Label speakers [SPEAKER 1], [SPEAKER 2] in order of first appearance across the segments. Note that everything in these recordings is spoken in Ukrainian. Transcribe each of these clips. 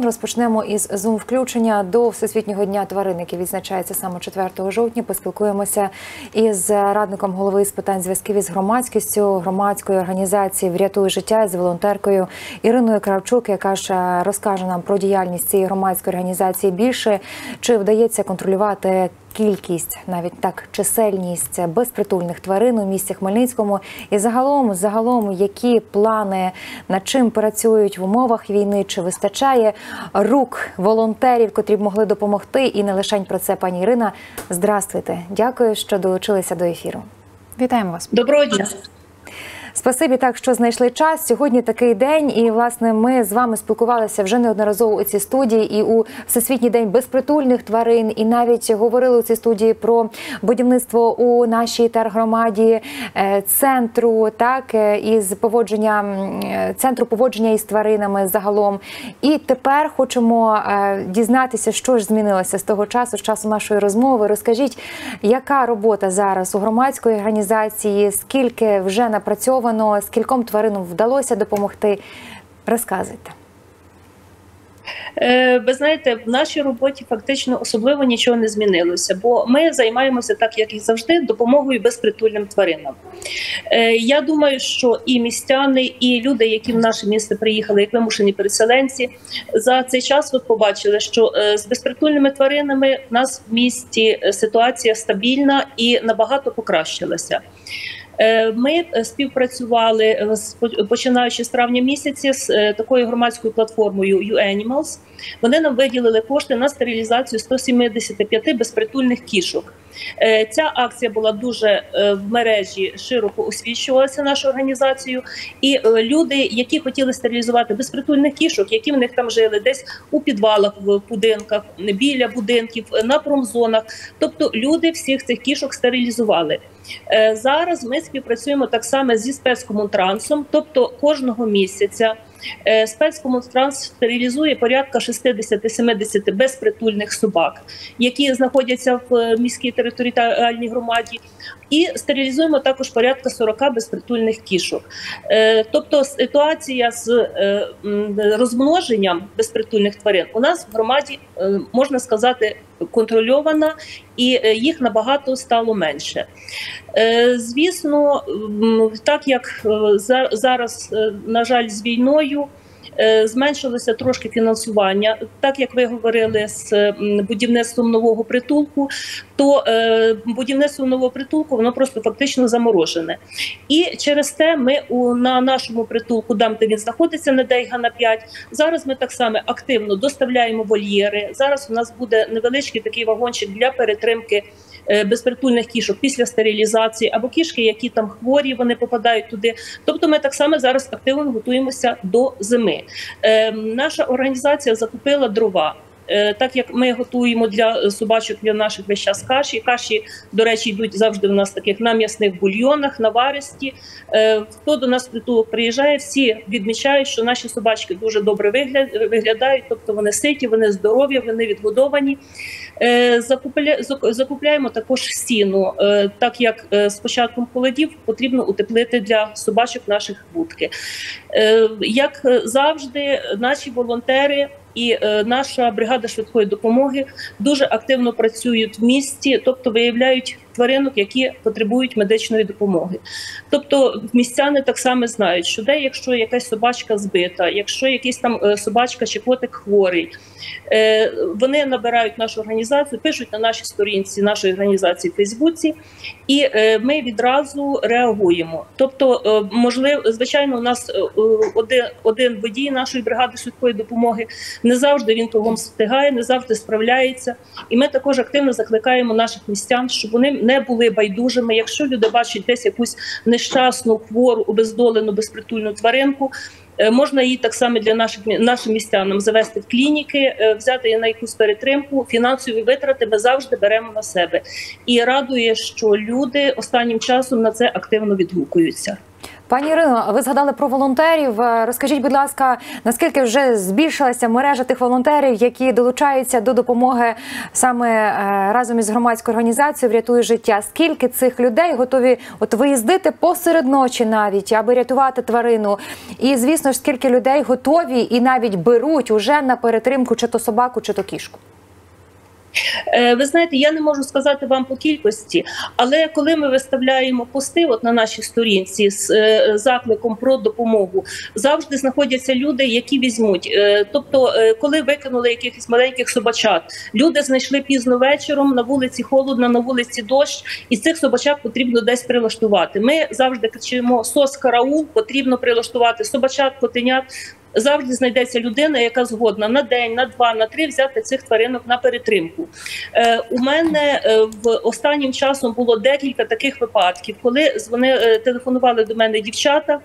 [SPEAKER 1] розпочнемо із зум-включення до Всесвітнього дня тварин, який відзначається саме 4 жовтня. Поспілкуємося із радником голови з питань зв'язків із громадськістю громадської організації «Врятуй життя» з волонтеркою Іриною Кравчук, яка ж розкаже нам про діяльність цієї громадської організації більше. Чи вдається контролювати кількість, навіть так, чисельність безпритульних тварин у місті Хмельницькому і загалом, які плани, над чим працюють в умовах війни, чи вистачає рук волонтерів, котрі б могли допомогти, і не лише про це, пані Ірина. Здравствуйте. Дякую, що долучилися до ефіру. Вітаємо вас.
[SPEAKER 2] Доброго дня.
[SPEAKER 1] Спасибі, так, що знайшли час. Сьогодні такий день, і, власне, ми з вами спілкувалися вже неодноразово у цій студії і у Всесвітній день безпритульних тварин, і навіть говорили у цій студії про будівництво у нашій тергромаді центру, так, із центру поводження із тваринами загалом. І тепер хочемо дізнатися, що ж змінилося з того часу, з часу нашої розмови. Розкажіть, яка робота зараз у громадської організації, скільки вже напрацьовано, скільком тваринам вдалося допомогти? Розказуйте.
[SPEAKER 2] Ви знаєте, в нашій роботі фактично особливо нічого не змінилося, бо ми займаємося, так як і завжди, допомогою безпритульним тваринам. Я думаю, що і містяни, і люди, які в наше місто приїхали, як вимушені переселенці, за цей час ви побачили, що з безпритульними тваринами в нас в місті ситуація стабільна і набагато покращилася. Ми співпрацювали, починаючи з травня місяця, з такою громадською платформою YouAnimals. Вони нам виділили кошти на стерилізацію 175 безпритульних кішок. Ця акція була дуже в мережі, широко освічувалася нашою організацією. І люди, які хотіли стерилізувати безпритульних кішок, які в них там жили, десь у підвалах, в будинках, біля будинків, на промзонах. Тобто люди всіх цих кішок стерилізували. Зараз ми співпрацюємо так само зі спецкомунтрансом, тобто кожного місяця спецкомунтранс стерилізує порядка 60-70 безпритульних собак, які знаходяться в міській територіальній громаді, і стерилізуємо також порядка 40 безпритульних кішок. Тобто ситуація з розмноженням безпритульних тварин у нас в громаді, можна сказати, контрольована, і їх набагато стало менше. Звісно, так як зараз, на жаль, з війною зменшилося трошки фінансування. Так як ви говорили з будівництвом нового притулку, то будівництво нового притулку, воно просто фактично заморожене. І через те ми на нашому притулку, там, де він знаходиться, на Дейгана 5, зараз ми так само активно доставляємо вольєри. Зараз у нас буде невеличкий такий вагончик для перетримки безпритульних кішок після стерилізації, або кішки, які там хворі, вони попадають туди. Тобто ми так само зараз активно готуємося до зими. Наша організація закупила дрова. Так як ми готуємо для собачок, для наших весь час каші. Каші, до речі, йдуть завжди в нас таких на м'ясних бульйонах, наваристі. Хто до нас в притулок приїжджає, всі відмічають, що наші собачки дуже добре виглядають, тобто вони ситі, вони здорові, вони відгодовані. Закупляємо також сіно, так як з початком холодів потрібно утеплити для собачок наших будки. Як завжди, наші волонтери і наша бригада швидкої допомоги дуже активно працюють в місті, тобто виявляють тваринок, які потребують медичної допомоги. Тобто містяни так само знають, що якщо якась собачка збита, якщо якийсь там собачка чи котик хворий, вони набирають нашу організацію, пишуть на нашій сторінці нашої організації в Фейсбуці, і ми відразу реагуємо. Тобто, можливо, звичайно, у нас один водій нашої бригади швидкої допомоги, не завжди він кругом встигає, не завжди справляється. І ми також активно закликаємо наших містян, щоб вони не були байдужими. Якщо люди бачать десь якусь нещасну, хвору, обездолену, безпритульну тваринку, можна її так само для нашим містянам завести в клініки, взяти її на якусь перетримку, фінансові витрати ми завжди беремо на себе. І радує, що люди останнім часом на це активно відгукуються.
[SPEAKER 1] Пані Ірино, ви згадали про волонтерів. Розкажіть, будь ласка, наскільки вже збільшилася мережа тих волонтерів, які долучаються до допомоги саме разом із громадською організацією «Врятуй життя»? Скільки цих людей готові виїздити посеред ночі навіть, аби рятувати тварину? І, звісно ж, скільки людей готові і навіть беруть уже на перетримку чи то собаку, чи то кішку?
[SPEAKER 2] Ви знаєте, я не можу сказати вам по кількості, але коли ми виставляємо пости на нашій сторінці з закликом про допомогу, завжди знаходяться люди, які візьмуть. Тобто, коли викинули якихось маленьких собачат, люди знайшли пізно вечором, на вулиці холодно, на вулиці дощ, і цих собачат потрібно десь прилаштувати. Ми завжди кричимо «СОС-караул», потрібно прилаштувати собачат, котенят. Завжди знайдеться людина, яка згодна на день, на 2, на 3 взяти цих тваринок на перетримку. У мене в останнім часом було декілька таких випадків, коли телефонували до мене дівчата,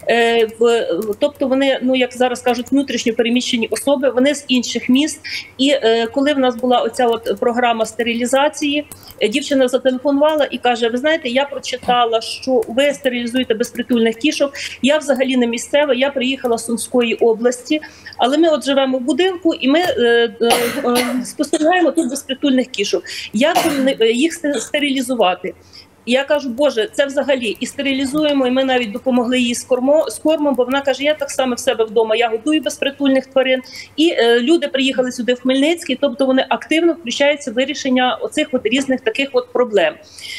[SPEAKER 2] тобто вони, як зараз кажуть, внутрішньо переміщені особи, вони з інших міст. І коли в нас була оця програма стерилізації, дівчина зателефонувала і каже: ви знаєте, я прочитала, що ви стерилізуєте безпритульних кішок, я взагалі не місцева, я приїхала з Сумської області, але ми живемо в будинку і ми спостерігаємо тут безпритульних кішок. Як їх стерилізувати? Я кажу: Боже, це взагалі і стерилізуємо, і ми навіть допомогли їй з кормом, бо вона каже: я так само в себе вдома, я годую безпритульних тварин. І люди приїхали сюди в Хмельницький, тобто вони активно включаються в вирішення оцих різних таких проблем.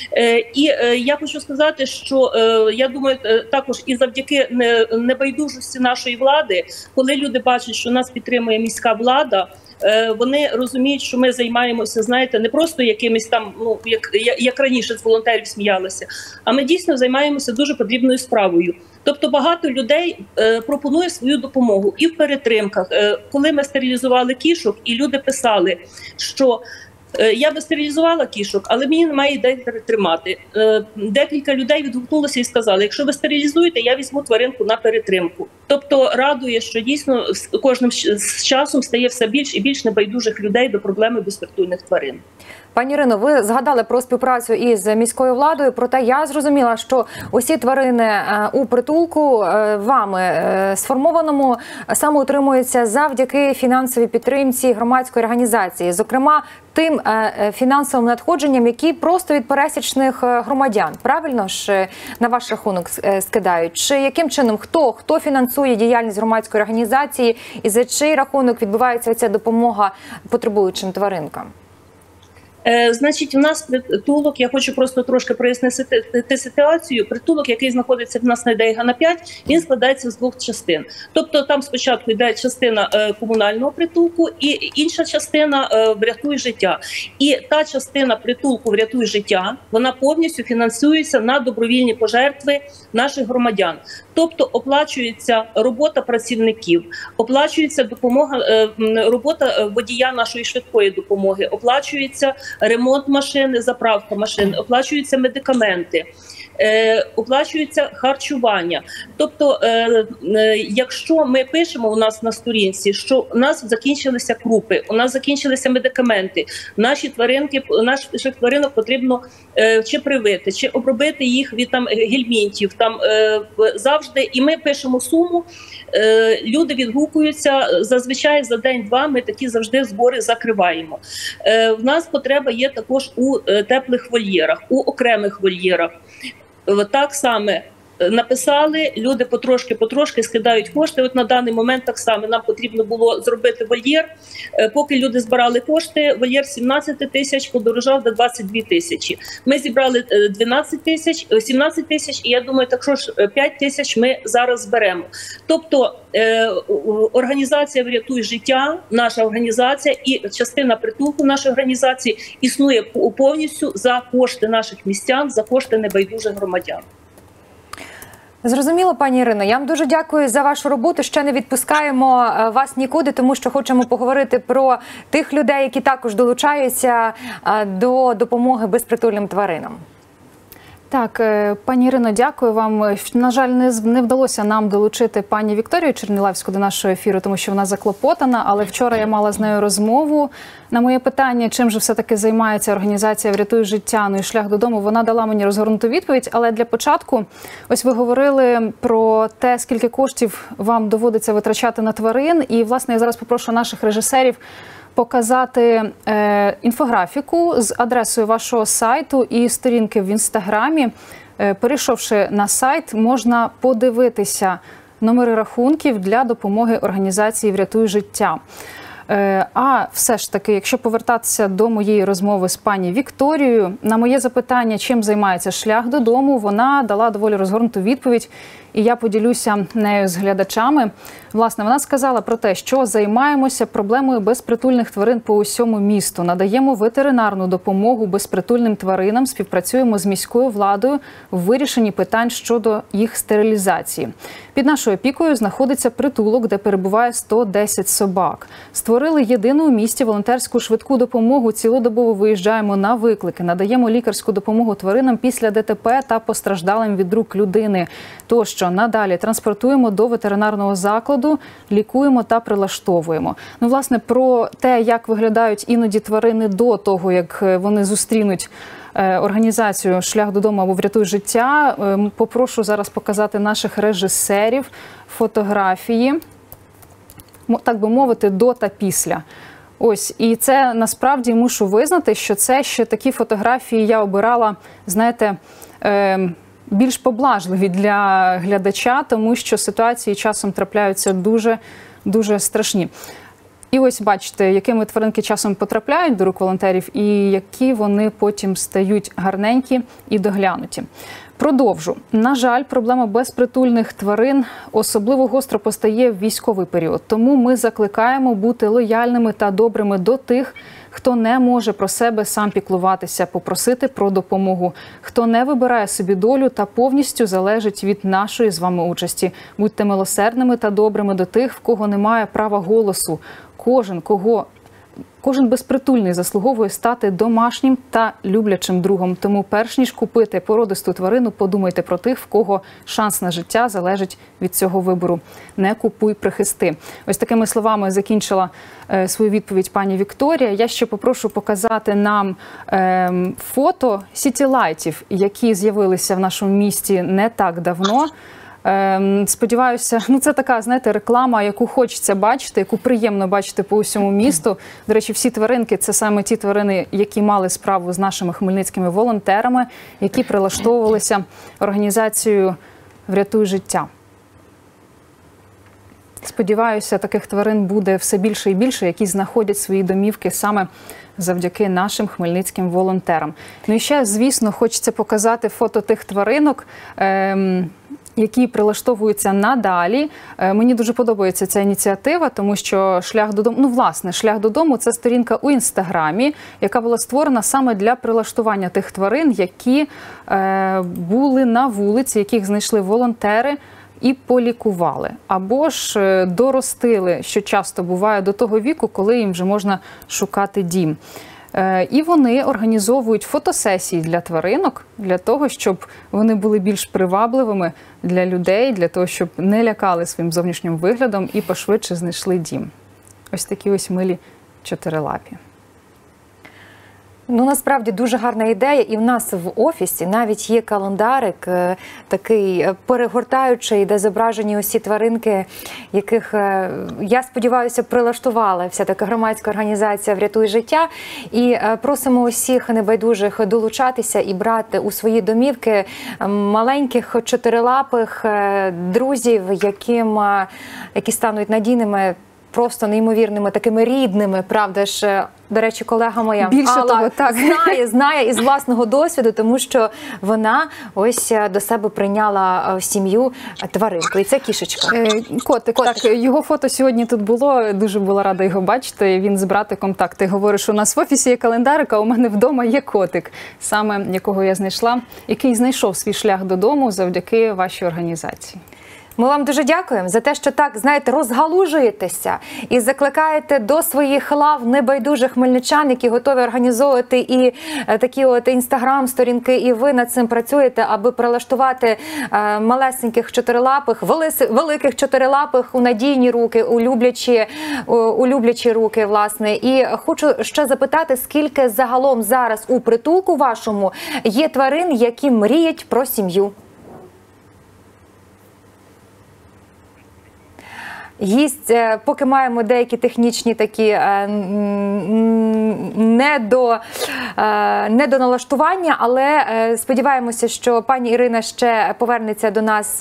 [SPEAKER 2] І я хочу сказати, що я думаю, також і завдяки небайдужості нашої влади, коли люди бачать, що нас підтримує міська влада, вони розуміють, що ми займаємося, знаєте, не просто якимись там, як раніше з волонтерів сміялися, а ми дійсно займаємося дуже потрібною справою. Тобто багато людей пропонує свою допомогу і в перетримках. Коли ми стерилізували кішок, і люди писали, що я би стерилізувала кішок, але мені немає де тримати. Декілька людей відгукнулося і сказали: якщо ви стерилізуєте, я візьму тваринку на перетримку. Тобто радує, що дійсно з кожним з часом стає все більш і більш небайдужих людей до проблеми безпритульних тварин.
[SPEAKER 1] Пані Ірино, ви згадали про співпрацю із міською владою, проте я зрозуміла, що усі тварини у притулку вами сформованому саме утримуються завдяки фінансовій підтримці громадської організації, зокрема тим фінансовим надходженням, які просто від пересічних громадян, правильно ж, на ваш рахунок скидають? Чи яким чином, хто фінансує діяльність громадської організації і за чий рахунок відбувається ця допомога потребуючим тваринкам?
[SPEAKER 2] Значить, у нас притулок, я хочу просто трошки прояснити ситуацію. Притулок, який знаходиться в нас на Дейгана 5, він складається з 2 частин. Тобто там спочатку йде частина комунального притулку і інша частина «Врятуй життя». І та частина притулку «Врятуй життя», вона повністю фінансується на добровільні пожертви наших громадян. Тобто оплачується робота працівників, оплачується робота водія нашої швидкої допомоги, оплачується ремонт машини, заправка машин, оплачуються медикаменти, оплачується харчування. Тобто, якщо ми пишемо у нас на сторінці, що у нас закінчилися крупи, у нас закінчилися медикаменти, наших тваринок потрібно чи привити, чи обробити їх від гельмінтів, завжди, і ми пишемо суму, люди відгукуються, зазвичай за день-два ми такі завжди збори закриваємо. В нас потреба є також у теплих вольєрах, у окремих вольєрах. Так само написали, люди потрошки скидають кошти. От на даний момент так само нам потрібно було зробити вольєр. Поки люди збирали кошти, вольєр 17 тисяч подорожав до 22 тисячі. Ми зібрали 17 тисяч, і я думаю, так що ж 5 тисяч ми зараз зберемо. Тобто організація «Врятуй життя», наша організація і частина притулку нашої організації існує повністю за кошти наших містян, за кошти небайдужих громадян.
[SPEAKER 1] Зрозуміло, пані Ірино. Я вам дуже дякую за вашу роботу. Ще не відпускаємо вас нікуди, тому що хочемо поговорити про тих людей, які також долучаються до допомоги безпритульним тваринам.
[SPEAKER 3] Так, пані Ірино, дякую вам. На жаль, не вдалося нам долучити пані Вікторію Чернілевську до нашого ефіру, тому що вона заклопотана, але вчора я мала з нею розмову. На моє питання, чим же все-таки займається організація «Врятуй життя», ну і шлях додому, вона дала мені розгорнуту відповідь. Але для початку, ось ви говорили про те, скільки коштів вам доводиться витрачати на тварин. І, власне, я зараз попрошу наших режисерів показати інфографіку з адресою вашого сайту і сторінки в Інстаграмі. Перейшовши на сайт, можна подивитися номери рахунків для допомоги організації «Врятуй життя». А все ж таки, якщо повертатися до моєї розмови з пані Вікторією, на моє запитання, чим займається шлях додому, вона дала доволі розгорнуту відповідь, і я поділюся нею з глядачами. Власне, вона сказала про те, що займаємося проблемою безпритульних тварин по усьому місту, надаємо ветеринарну допомогу безпритульним тваринам, співпрацюємо з міською владою в вирішенні питань щодо їх стерилізації. Під нашою опікою знаходиться притулок, де перебуває 110 собак. Створили єдину у місті волонтерську швидку допомогу, цілодобово виїжджаємо на виклики, надаємо лікарську допомогу тваринам після ДТП та постраждалим від рук людини. Тощо надалі транспортуємо до ветеринарного закладу, лікуємо та прилаштовуємо. Ну, власне, про те, як виглядають іноді тварини до того, як вони зустрінуть організацію «Шлях додому» або «Врятуй життя», попрошу зараз показати наших режисерів фотографії, так би мовити, до та після. Ось, і це насправді мушу визнати, що це ще такі фотографії я обирала, знаєте, більш поблажливі для глядача, тому що ситуації часом трапляються дуже страшні. І ось бачите, якими тваринки часом потрапляють до рук волонтерів і які вони потім стають гарненькі і доглянуті. Продовжу. На жаль, проблема безпритульних тварин особливо гостро постає в військовий період. Тому ми закликаємо бути лояльними та добрими до тих, хто не може про себе сам піклуватися, попросити про допомогу, хто не вибирає собі долю та повністю залежить від нашої з вами участі. Будьте милосердними та добрими до тих, в кого немає права голосу. Кожен безпритульний заслуговує стати домашнім та люблячим другом. Тому перш ніж купити породисту тварину, подумайте про тих, в кого шанс на життя залежить від цього вибору. Не купуй, прихисти. Ось такими словами закінчила свою відповідь пані Вікторія. Я ще попрошу показати нам фото сітілайтів, які з'явилися в нашому місті не так давно. Сподіваюся, ну це така, знаєте, реклама, яку хочеться бачити, яку приємно бачити по усьому місту. До речі, всі тваринки – це саме ті тварини, які мали справу з нашими хмельницькими волонтерами, які прилаштовувалися організацією «Врятуй життя». Сподіваюся, таких тварин буде все більше і більше, які знаходять свої домівки саме завдяки нашим хмельницьким волонтерам. Ну і ще, звісно, хочеться показати фото тих тваринок, які прилаштовуються надалі. Мені дуже подобається ця ініціатива, тому що «Шлях додому», ну, власне, «Шлях додому» – це сторінка у Інстаграмі, яка була створена саме для прилаштування тих тварин, які були на вулиці, яких знайшли волонтери і полікували. Або ж доростили, що часто буває, до того віку, коли їм вже можна шукати дім. І вони організовують фотосесії для тваринок, для того, щоб вони були більш привабливими для людей, для того, щоб не лякали своїм зовнішнім виглядом і пошвидше знайшли дім. Ось такі ось милі чотирилапі.
[SPEAKER 1] Ну, насправді, дуже гарна ідея. І в нас в офісі навіть є календарик такий перегортаючий, де зображені усі тваринки, яких, я сподіваюся, прилаштувала вся-таки громадська організація «Врятуй життя». І просимо усіх небайдужих долучатися і брати у свої домівки маленьких чотирилапих друзів, які стануть надійними, просто неймовірними, такими рідними, правда ж. До речі, колега моя Алла знає із власного досвіду, тому що вона ось до себе прийняла в сім'ю тваринку. І це кішечка.
[SPEAKER 3] Котик. Так, його фото сьогодні тут було, дуже була рада його бачити. Він з братиком так, ти говориш, у нас в офісі є календарик, а у мене вдома є котик, саме якого я знайшла, який знайшов свій шлях додому завдяки вашій організації.
[SPEAKER 1] Ми вам дуже дякуємо за те, що так, знаєте, розгалужуєтеся і закликаєте до своїх лав небайдужих хмельничан, які готові організовувати і такі от інстаграм-сторінки, і ви над цим працюєте, аби прилаштувати малесеньких чотирилапих, великих чотирилапих у надійні руки, у люблячі руки, власне. І хочу ще запитати, скільки загалом зараз у притулку вашому є тварин, які мріють про сім'ю? Поки маємо деякі технічні такі недоналаштування, але сподіваємося, що пані Ірина ще повернеться до нас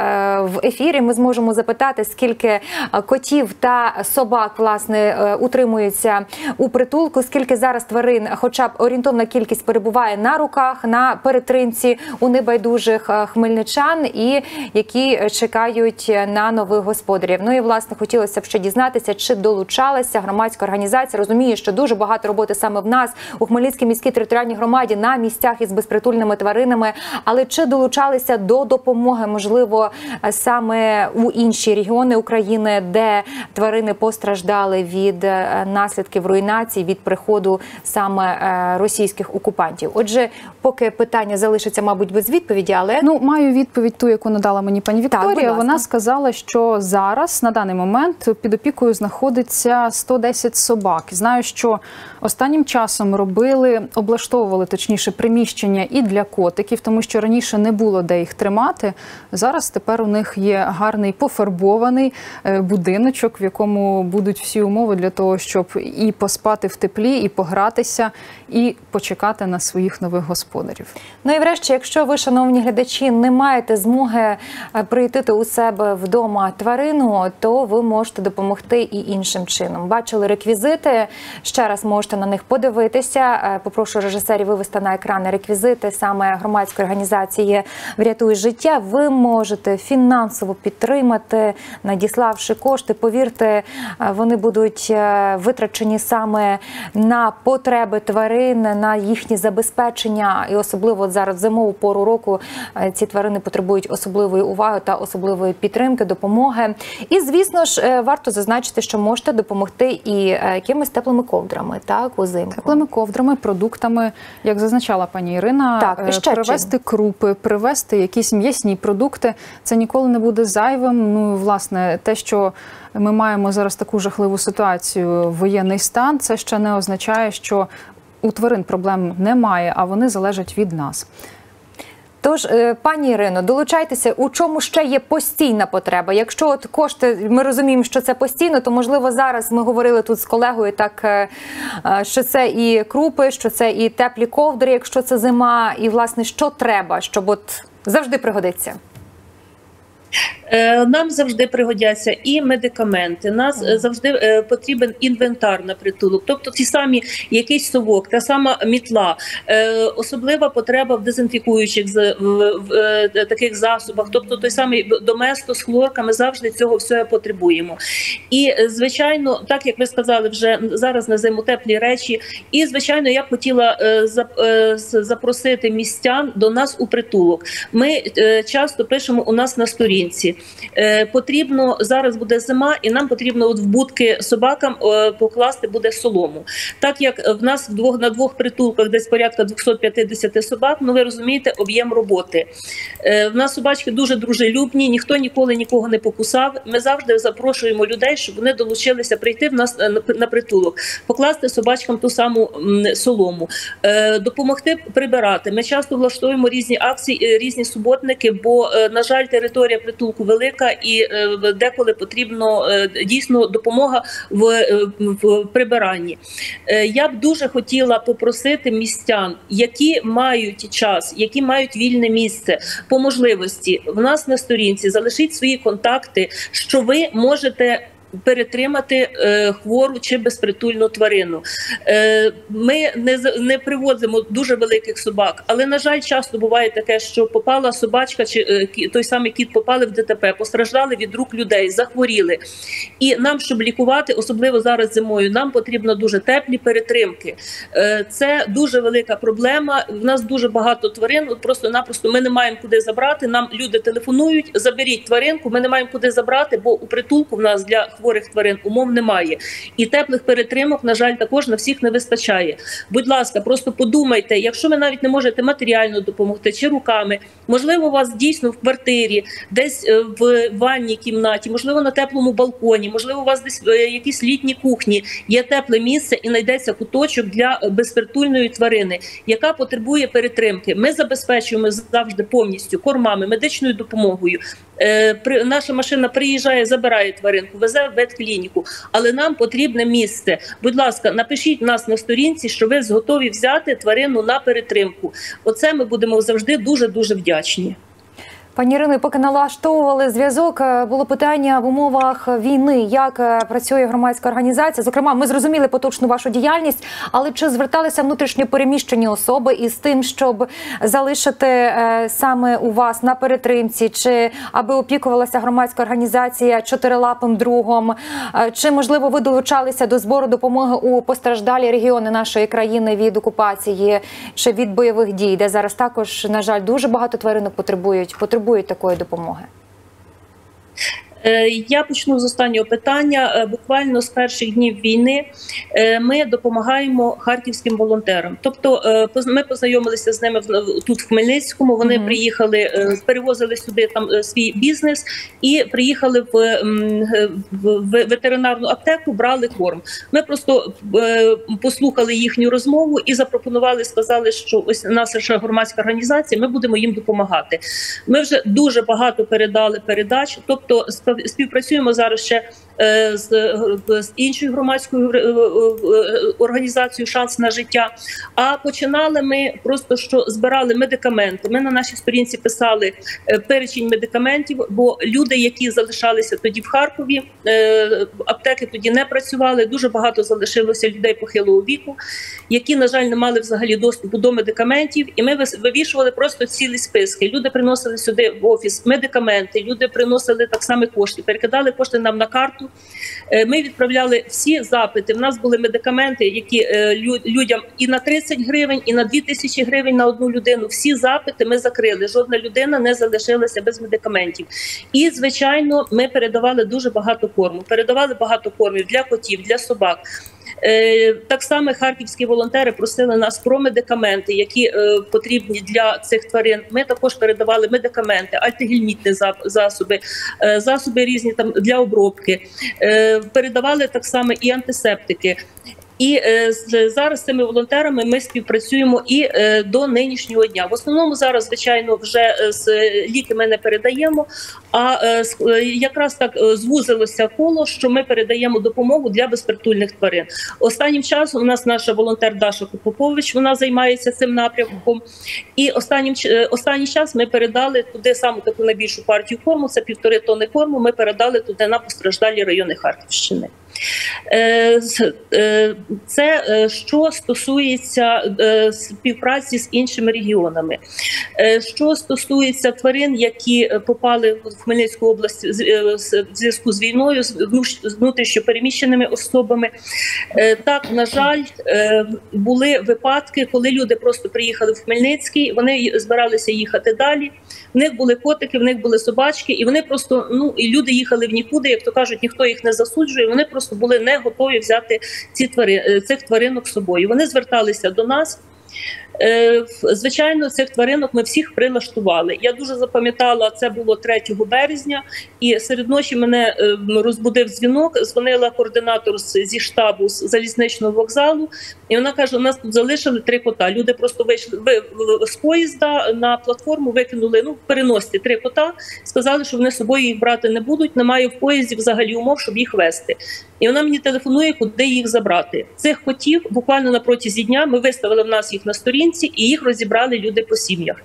[SPEAKER 1] в ефірі. Ми зможемо запитати, скільки котів та собак, власне, утримуються у притулку, скільки зараз тварин, хоча б орієнтовна кількість, перебуває на руках, на перетримці у небайдужих хмельничан і які чекають на нових господарів. Ну і, власне, хотілося б ще дізнатися, чи долучалася громадська організація. Розумію, що дуже багато роботи саме в нас, у Хмельницькій міській територіальній громаді, на місцях із безпритульними тваринами, але чи долучалися до допомоги, можливо, саме у інші регіони України, де тварини постраждали від наслідків руйнації, від приходу саме російських окупантів. Отже, поки питання залишиться, мабуть, без відповіді, але...
[SPEAKER 3] Ну, маю відповідь ту, яку надала мені пані Вікторія.
[SPEAKER 1] Так,
[SPEAKER 3] вона сказала, що зараз, на даний момент, під опікою знаходиться 110 собак. Знаю, що останнім часом облаштовували, точніше, приміщення і для котиків, тому що раніше не було де їх тримати. Зараз тепер у них є гарний пофарбований будиночок, в якому будуть всі умови для того, щоб і поспати в теплі, і погратися, і почекати на своїх нових господарів.
[SPEAKER 1] Ну і врешті, якщо ви, шановні глядачі, не маєте змоги приютити у себе вдома тварину, то ви можете допомогти і іншим чином. Бачили реквізити, ще раз можете на них подивитися. Попрошу режисерів вивести на екрани реквізити саме громадської організації «Врятуй життя». Ви можете фінансово підтримати, надіславши кошти. Повірте, вони будуть витрачені саме на потреби тварин, на їхнє забезпечення. І особливо зараз в зимову пору року ці тварини потребують особливої уваги та особливої підтримки, допомоги. І, звісно ж, варто зазначити, що можете допомогти і якимись теплими ковдрами, так, узимку.
[SPEAKER 3] Теплими ковдрами, продуктами, як зазначала пані Ірина,
[SPEAKER 1] так,
[SPEAKER 3] привезти крупи, привезти якісь м'ясні продукти. Це ніколи не буде зайвим. Ну, власне, те, що ми маємо зараз таку жахливу ситуацію, воєнний стан, це ще не означає, що у тварин проблем немає, а вони залежать від нас.
[SPEAKER 1] Тож, пані Ірино, долучайтеся, у чому ще є постійна потреба. Якщо от кошти, ми розуміємо, що це постійно, то, можливо, зараз ми говорили тут з колегою, так, що це і крупи, що це і теплі ковдри, якщо це зима, і, власне, що треба, щоб от завжди пригодиться?
[SPEAKER 2] Нам завжди пригодяться і медикаменти, нас завжди потрібен інвентар на притулок, тобто ті самі якийсь совок, та сама мітла, особлива потреба в дезінфікуючих таких засобах, тобто той самий Доместос, хлорка, ми завжди цього всього потребуємо. І, звичайно, так як ви сказали, вже зараз на зиму теплі речі, і, звичайно, я б хотіла запросити містян до нас у притулок. Ми часто пишемо у нас на сторінці. Потрібно, зараз буде зима, і нам потрібно от в будки собакам покласти буде солому. Так як в нас на двох притулках десь порядка 250 собак, ну ви розумієте, об'єм роботи. В нас собачки дуже дружелюбні, ніхто ніколи нікого не покусав. Ми завжди запрошуємо людей, щоб вони долучилися прийти в нас на притулок, покласти собачкам ту саму солому, допомогти прибирати. Ми часто влаштовуємо різні акції, різні суботники, бо, на жаль, територія притулку велика і деколи потрібно дійсно допомога в прибиранні. Я б дуже хотіла попросити містян, які мають час, які мають вільне місце, по можливості в нас на сторінці залишіть свої контакти, що ви можете перетримати хвору чи безпритульну тварину. Ми не привозимо дуже великих собак, але, на жаль, часто буває таке, що попала собачка чи той самий кіт попали в ДТП, постраждали від рук людей, захворіли. І нам, щоб лікувати, особливо зараз зимою, нам потрібно дуже теплі перетримки. Це дуже велика проблема. В нас дуже багато тварин, просто-напросто ми не маємо куди забрати. Нам люди телефонують, заберіть тваринку, ми не маємо куди забрати, бо у притулку в нас для хворих тварин умов немає. І теплих перетримок, на жаль, також на всіх не вистачає. Будь ласка, просто подумайте, якщо ви навіть не можете матеріально допомогти чи руками, можливо, у вас дійсно в квартирі, десь в ванній кімнаті, можливо, на теплому балконі, можливо, у вас десь якісь літні кухні, є тепле місце і знайдеться куточок для безпритульної тварини, яка потребує перетримки. Ми забезпечуємо завжди повністю кормами, медичною допомогою. Наша машина приїжджає, забирає тваринку, везе в ветклініку, але нам потрібне місце. Будь ласка, напишіть нас на сторінці, що ви готові взяти тварину на перетримку. Оце ми будемо завжди дуже-дуже вдячні.
[SPEAKER 1] Пані Ірино, поки налаштовували зв'язок, було питання в умовах війни, як працює громадська організація. Зокрема, ми зрозуміли поточну вашу діяльність, але чи зверталися внутрішньо переміщені особи із тим, щоб залишити саме у вас на перетримці, чи аби опікувалася громадська організація чотирилапим другом, чи, можливо, ви долучалися до збору допомоги у постраждалі регіони нашої країни від окупації чи від бойових дій, де зараз також, на жаль, дуже багато тваринок потребують такої допомоги?
[SPEAKER 2] Я почну з останнього питання. Буквально з перших днів війни ми допомагаємо харківським волонтерам. Тобто ми познайомилися з ними тут в Хмельницькому, вони приїхали, перевозили сюди там свій бізнес і приїхали в ветеринарну аптеку, брали корм. Ми просто послухали їхню розмову і запропонували, сказали, що ось наша громадська організація, ми будемо їм допомагати. Ми вже дуже багато передали передач, тобто співпрацюємо зараз ще з іншою громадською організацією «Шанс на життя». А починали ми просто, що збирали медикаменти. Ми на нашій сторінці писали перечень медикаментів, бо люди, які залишалися тоді в Харкові, аптеки тоді не працювали, дуже багато залишилося людей похилого віку, які, на жаль, не мали взагалі доступу до медикаментів. І ми вивішували просто цілі списки. Люди приносили сюди в офіс медикаменти, люди приносили так само кошти, перекидали кошти нам на карту. Ми відправляли всі запити. У нас були медикаменти, які людям і на 30 гривень, і на 2000 гривень на одну людину. Всі запити ми закрили. Жодна людина не залишилася без медикаментів. І, звичайно, ми передавали дуже багато корму. Передавали багато кормів для котів, для собак. Так само харківські волонтери просили нас про медикаменти, які потрібні для цих тварин. Ми також передавали медикаменти, альтигельмітні засоби, засоби різні там для обробки. Передавали так само і антисептики. І зараз з цими волонтерами ми співпрацюємо і до нинішнього дня. В основному зараз, звичайно, вже ліки ми не передаємо, а якраз так звузилося коло, що ми передаємо допомогу для безпритульних тварин. Останнім часом у нас наша волонтер Даша Купопович, вона займається цим напрямком. І останній час ми передали туди саму таку найбільшу партію корму, це 1,5 тонни корму, ми передали туди на постраждалі райони Харківщини. Це що стосується співпраці з іншими регіонами. Що стосується тварин, які попали в Хмельницьку область в зв'язку з війною, з внутрішньо переміщеними особами, так, на жаль, були випадки, коли люди просто приїхали в Хмельницький, вони збиралися їхати далі, в них були котики, в них були собачки, і вони просто, і люди їхали в нікуди, як то кажуть, ніхто їх не засуджує, вони просто були не готові взяти цих тваринок з собою. Вони зверталися до нас. Звичайно, цих тваринок ми всіх прилаштували. Я дуже запам'ятала, це було 3 березня, і серед ночі мене розбудив дзвінок, дзвонила координатор зі штабу з залізничного вокзалу, і вона каже, у нас тут залишили 3 кота. Люди просто вийшли з поїзда на платформу, викинули, в переносці 3 кота, сказали, що вони з собою їх брати не будуть, немає в поїзді взагалі умов, щоб їх везти. І вона мені телефонує, куди їх забрати. Цих котів буквально на протязі дня ми виставили в нас їх на сторінці, сторінці, і їх розібрали люди по сім'ях.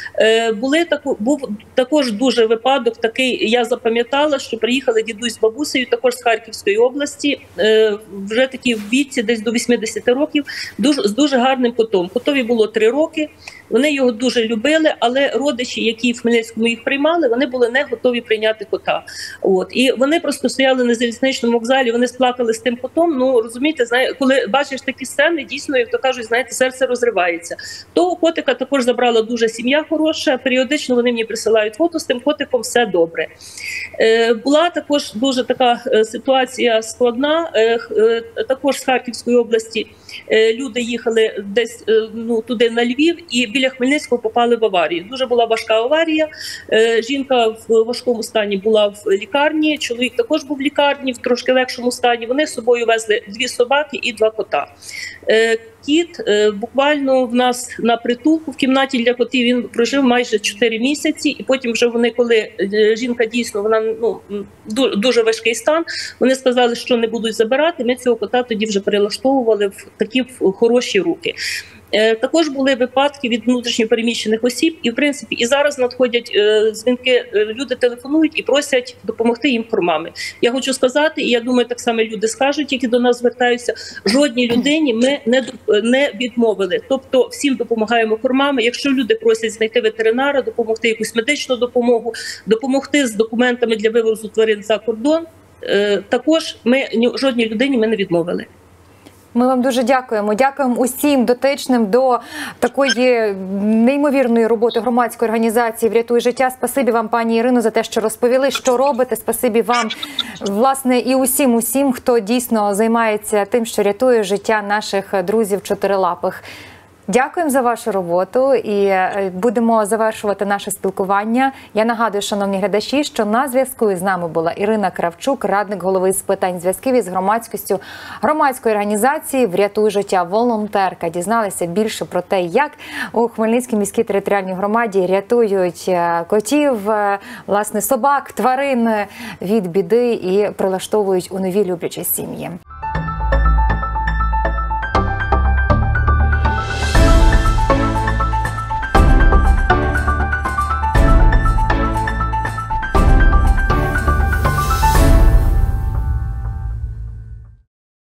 [SPEAKER 2] Був також дуже випадок такий, я запам'ятала, що приїхали дідусь з бабусею, також з Харківської області, вже такі в віці, десь до 80 років, з дуже гарним котом. Котові було 3 роки, вони його дуже любили, але родичі, які в Хмельницькому їх приймали, вони були не готові прийняти кота. І вони просто стояли на залізничному вокзалі, вони сплакали з тим котом. Ну, розумієте, коли бачиш такі сцени, дійсно, як то кажуть, знаєте, серце розривається. Того котика також забрала дуже сім'я хороша, періодично вони мені присилають фото, з тим котиком все добре. Була також дуже така ситуація складна, також з Харківської області. Люди їхали десь туди на Львів і біля Хмельницького попали в аварію. Дуже була важка аварія, жінка в важкому стані була в лікарні, чоловік також був в лікарні в трошки легшому стані. Вони з собою везли 2 собаки і 2 кота. Кіт буквально в нас на притулку в кімнаті для котів він прожив майже 4 місяці, і потім вже вони, коли жінка дійсно, вона дуже важкий стан, вони сказали, що не будуть забирати, ми цього кота тоді вже перелаштовували в такі хороші руки. Також були випадки від внутрішньопереміщених осіб, і в принципі і зараз надходять дзвінки, люди телефонують і просять допомогти їм кормами. Я хочу сказати, і я думаю, так само люди скажуть, які до нас звертаються, жодній людині ми не відмовили. Тобто всім допомагаємо кормами. Якщо люди просять знайти ветеринара, допомогти якусь медичну допомогу, допомогти з документами для вивозу тварин за кордон, також жодній людині ми не відмовили.
[SPEAKER 1] Ми вам дуже дякуємо. Дякуємо усім дотичним до такої неймовірної роботи громадської організації «Врятуй життя». Спасибі вам, пані Ірино, за те, що розповіли, що робите. Спасибі вам, власне, і усім, хто дійсно займається тим, що рятує життя наших друзів чотирилапих. Дякуємо за вашу роботу і будемо завершувати наше спілкування. Я нагадую, шановні глядачі, що на зв'язку із нами була Ірина Кравчук, радник голови з питань зв'язків із громадськістю громадської організації «Врятуй життя», волонтерка. Дізналися більше про те, як у Хмельницькій міській територіальній громаді рятують котів, власне, собак, тварин від біди і прилаштовують у нові люблячі сім'ї.